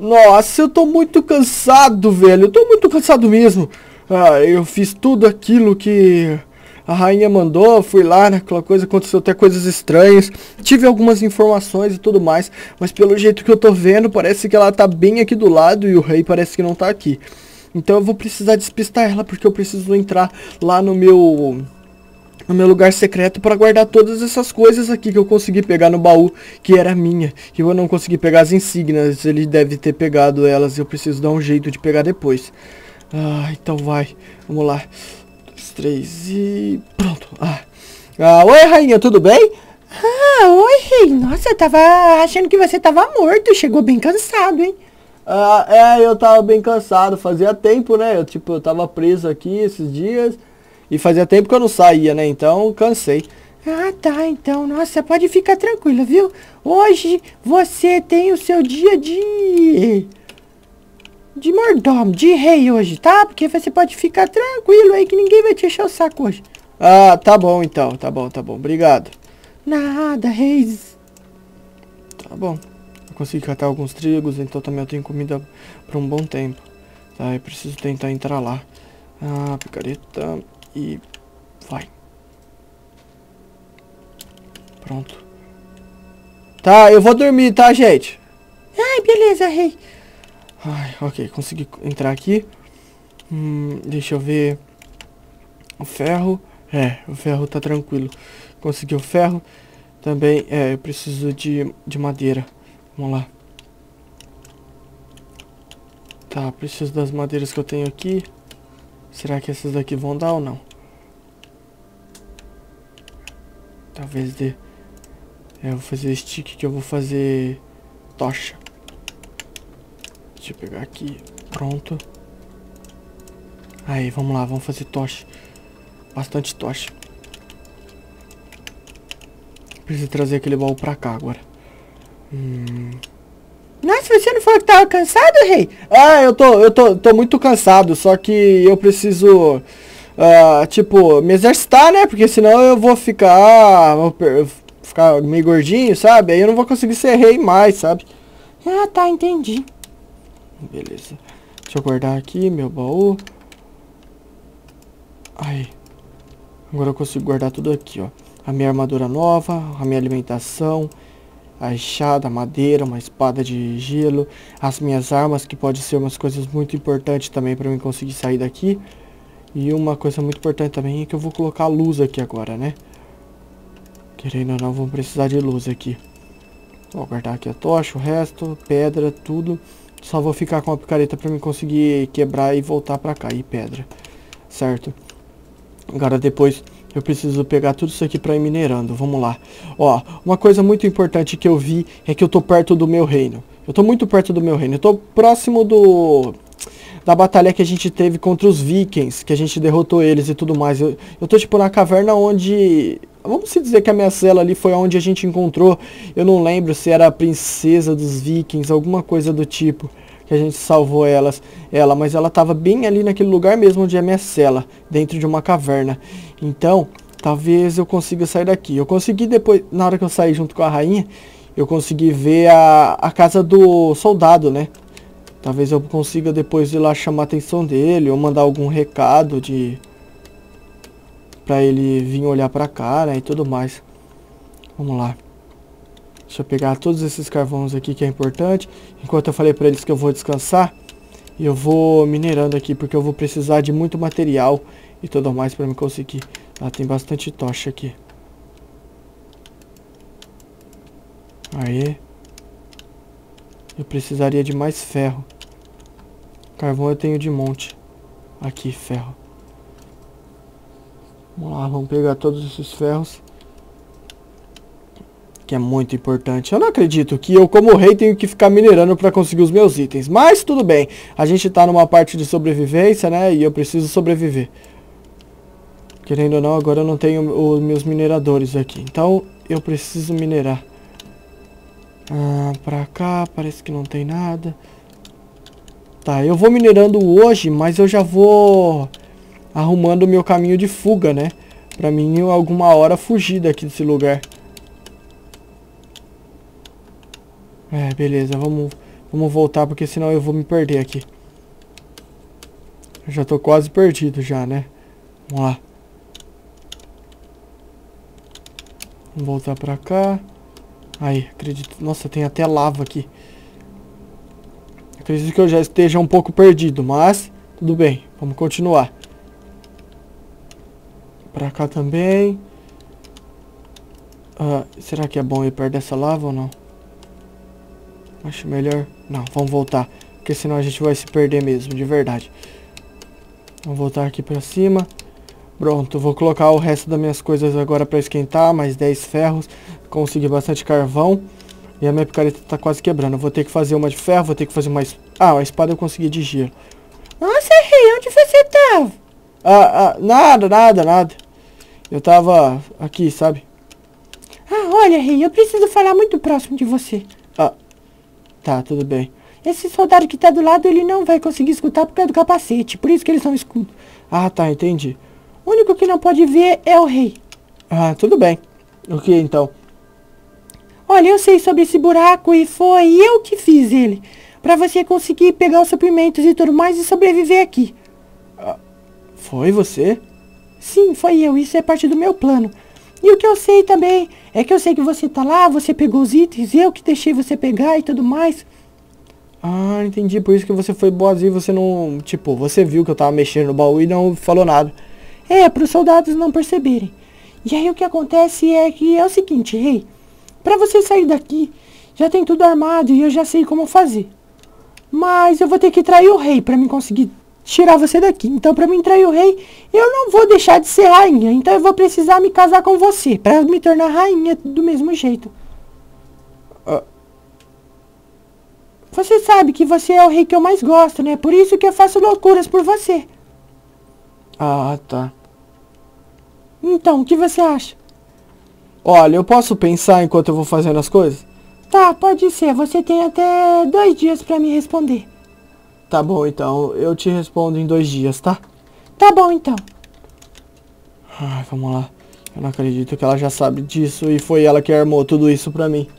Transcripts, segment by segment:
Nossa, eu tô muito cansado, velho. Eu tô muito cansado mesmo. Eu fiz tudo aquilo que a rainha mandou. Fui lá, né? Aquela coisa, aconteceu até coisas estranhas. Tive algumas informações e tudo mais. Mas pelo jeito que eu tô vendo, parece que ela tá bem aqui do lado e o rei parece que não tá aqui. Então eu vou precisar despistar ela, porque eu preciso entrar lá no meu lugar secreto para guardar todas essas coisas aqui que eu consegui pegar no baú, que era minha. Que eu não consegui pegar as insígnias, ele deve ter pegado elas, eu preciso dar um jeito de pegar depois. Então vai, vamos lá. 2, 3 e... pronto. Oi, rainha, tudo bem? Oi, rei. Nossa, eu tava achando que você tava morto. Chegou bem cansado, hein? Eu tava bem cansado, fazia tempo, né? Eu tava preso aqui esses dias. E fazia tempo que eu não saía, né? Então, cansei. Tá, então. Nossa, pode ficar tranquila, viu? Hoje você tem o seu dia de mordomo, de rei hoje, tá? Porque você pode ficar tranquilo aí que ninguém vai te encher o saco hoje. Tá bom então, tá bom. Obrigado. Nada, reis. Tá bom. Eu consegui catar alguns trigos, então também eu tenho comida por um bom tempo. Tá, eu preciso tentar entrar lá. Picareta... e vai. Pronto. Tá, eu vou dormir, tá, gente? Beleza, rei. Ok, consegui entrar aqui. Deixa eu ver. O ferro. O ferro tá tranquilo. Consegui o ferro. Também, eu preciso de madeira. Vamos lá. Tá, preciso das madeiras que eu tenho aqui. Será que essas daqui vão dar ou não? Talvez dê. Eu vou fazer stick, que eu vou fazer tocha. Deixa eu pegar aqui. Pronto. Aí, vamos lá, vamos fazer tocha. Bastante tocha. Preciso trazer aquele baú pra cá agora. Nossa, você não falou que tava cansado, rei? Eu tô muito cansado, só que eu preciso, me exercitar, né? Porque senão eu vou ficar meio gordinho, sabe? Aí eu não vou conseguir ser rei mais, sabe? Tá, entendi. Beleza. Deixa eu guardar aqui meu baú. Aí. Agora eu consigo guardar tudo aqui, ó. A minha armadura nova, a minha alimentação, a enxada, a madeira, uma espada de gelo, as minhas armas, que pode ser umas coisas muito importantes também para mim conseguir sair daqui. E uma coisa muito importante também é que eu vou colocar a luz aqui agora, né? Querendo ou não, vamos precisar de luz aqui. Vou guardar aqui a tocha, o resto, pedra, tudo. Só vou ficar com a picareta para mim conseguir quebrar e voltar para cá. E pedra, certo? Agora depois eu preciso pegar tudo isso aqui para ir minerando. Vamos lá. Ó, uma coisa muito importante que eu vi é que eu tô perto do meu reino. Eu tô muito perto do meu reino. Eu tô próximo da batalha que a gente teve contra os vikings, que a gente derrotou eles e tudo mais. Eu tô tipo na caverna onde... Vamos se dizer que a minha cela ali foi onde a gente encontrou. Eu não lembro se era a princesa dos vikings, alguma coisa do tipo. Que a gente salvou ela, mas ela tava bem ali naquele lugar mesmo onde é a minha cela, dentro de uma caverna. Então, talvez eu consiga sair daqui. Eu consegui depois, na hora que eu saí junto com a rainha, eu consegui ver a casa do soldado, né? Talvez eu consiga depois ir lá chamar a atenção dele, ou mandar algum recado pra ele vir olhar pra cá, né, e tudo mais. Vamos lá. Deixa eu pegar todos esses carvões aqui que é importante. Enquanto eu falei pra eles que eu vou descansar, eu vou minerando aqui, porque eu vou precisar de muito material e tudo mais pra me conseguir. Tem bastante tocha aqui. Aí. Eu precisaria de mais ferro. Carvão eu tenho de monte. Aqui, ferro. Vamos lá, vamos pegar todos esses ferros. Que é muito importante. Eu não acredito que eu, como rei, tenho que ficar minerando para conseguir os meus itens. Mas tudo bem. A gente tá numa parte de sobrevivência, né? E eu preciso sobreviver. Querendo ou não, agora eu não tenho os meus mineradores aqui. Então, eu preciso minerar. Pra cá, parece que não tem nada. Tá, eu vou minerando hoje, mas eu já vou arrumando o meu caminho de fuga, né? Pra mim, em alguma hora, fugir daqui desse lugar. Beleza, vamos Vamos voltar, porque senão eu vou me perder aqui. Eu já tô quase perdido já, né? Vamos lá. Vamos voltar pra cá. Aí, acredito... Nossa, tem até lava aqui. Acredito que eu já esteja um pouco perdido, mas... Tudo bem, vamos continuar. Pra cá também. Será que é bom ir perto dessa lava ou não? Acho melhor... Não, vamos voltar. Porque senão a gente vai se perder mesmo, de verdade. Vamos voltar aqui pra cima. Pronto, vou colocar o resto das minhas coisas agora pra esquentar. Mais 10 ferros. Consegui bastante carvão. E a minha picareta tá quase quebrando. Eu vou ter que fazer uma de ferro, vou ter que fazer uma... a espada eu consegui de gelo. Nossa, rei, onde você tava? Nada. Eu tava aqui, sabe? Olha, rei, eu preciso falar muito próximo de você. Tá, tudo bem. Esse soldado que tá do lado, ele não vai conseguir escutar por causa do capacete. Por isso que eles são escudos. Tá, entendi. O único que não pode ver é o rei. Tudo bem. O que então? Olha, eu sei sobre esse buraco e foi eu que fiz ele. Pra você conseguir pegar os suprimentos e tudo mais e sobreviver aqui. Foi você? Sim, foi eu. Isso é parte do meu plano. E o que eu sei também é que eu sei que você tá lá, você pegou os itens, eu que deixei você pegar e tudo mais. Entendi. Por isso que você foi boazinho e você não... Tipo, você viu que eu tava mexendo no baú e não falou nada. Para os soldados não perceberem. E aí o que acontece é que é o seguinte, rei. Pra você sair daqui, já tem tudo armado e eu já sei como fazer. Mas eu vou ter que trair o rei pra me conseguir tirar você daqui. Então pra mim trair o rei, eu não vou deixar de ser rainha. Então eu vou precisar me casar com você pra me tornar rainha do mesmo jeito. Você sabe que você é o rei que eu mais gosto, né? Por isso que eu faço loucuras por você. Tá. Então, o que você acha? Olha, eu posso pensar enquanto eu vou fazendo as coisas? Tá, pode ser. Você tem até 2 dias pra me responder. Tá bom, então. Eu te respondo em 2 dias, tá? Tá bom, então. Vamos lá. Eu não acredito que ela já sabe disso e foi ela que armou tudo isso pra mim.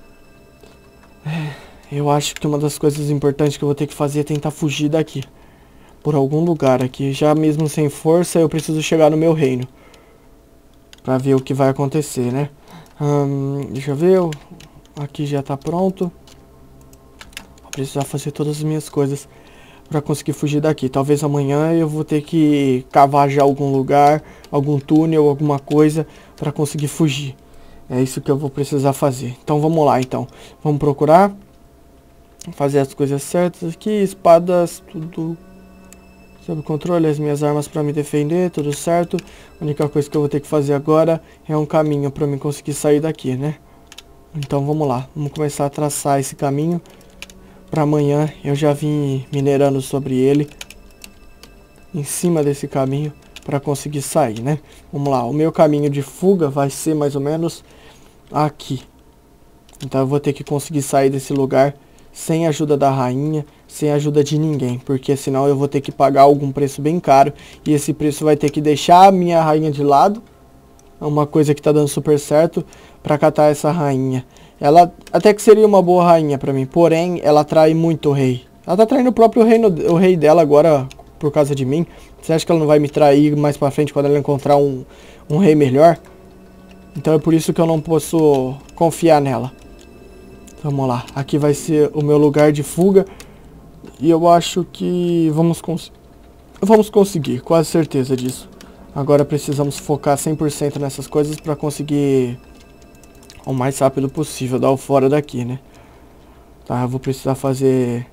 Eu acho que uma das coisas importantes que eu vou ter que fazer é tentar fugir daqui. Por algum lugar aqui. Já mesmo sem força, eu preciso chegar no meu reino. Pra ver o que vai acontecer, né? Deixa eu ver. Aqui já tá pronto. Vou precisar fazer todas as minhas coisas pra conseguir fugir daqui. Talvez amanhã eu vou ter que cavar já algum lugar, algum túnel, alguma coisa pra conseguir fugir. É isso que eu vou precisar fazer. Então vamos lá, então. Vamos procurar. Fazer as coisas certas aqui. Espadas, tudo sob controle. As minhas armas pra me defender, tudo certo. A única coisa que eu vou ter que fazer agora é um caminho pra mim conseguir sair daqui, né? Então vamos lá. Vamos começar a traçar esse caminho. Pra amanhã eu já vim minerando sobre ele. Em cima desse caminho. Pra conseguir sair, né? Vamos lá. O meu caminho de fuga vai ser mais ou menos aqui. Então eu vou ter que conseguir sair desse lugar sem a ajuda da rainha, sem a ajuda de ninguém, porque senão eu vou ter que pagar algum preço bem caro, e esse preço vai ter que deixar a minha rainha de lado, é uma coisa que tá dando super certo, pra catar essa rainha. Ela até que seria uma boa rainha pra mim, porém ela trai muito o rei. Ela tá traindo o próprio reino, o rei dela agora por causa de mim. Você acha que ela não vai me trair mais pra frente quando ela encontrar um rei melhor? Então é por isso que eu não posso confiar nela. Vamos lá, aqui vai ser o meu lugar de fuga. E eu acho que vamos conseguir, quase certeza disso. Agora precisamos focar 100% nessas coisas para conseguir o mais rápido possível dar o fora daqui, né? Tá, eu vou precisar fazer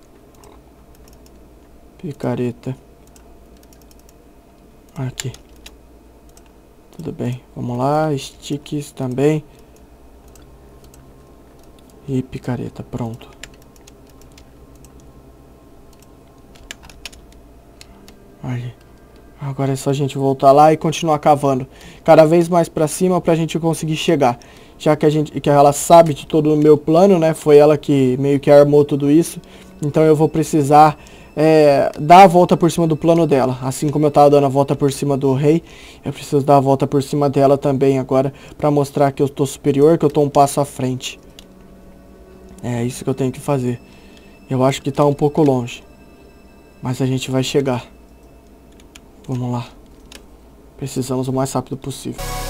picareta. Aqui. Tudo bem, vamos lá, sticks também. E picareta, pronto. Aí. Agora é só a gente voltar lá e continuar cavando. Cada vez mais pra cima pra gente conseguir chegar. Já que ela sabe de todo o meu plano, né? Foi ela que meio que armou tudo isso. Então eu vou precisar dar a volta por cima do plano dela. Assim como eu tava dando a volta por cima do rei, eu preciso dar a volta por cima dela também agora. Pra mostrar que eu tô superior, que eu tô um passo à frente. É isso que eu tenho que fazer. Eu acho que tá um pouco longe. Mas a gente vai chegar. Vamos lá. Precisamos o mais rápido possível.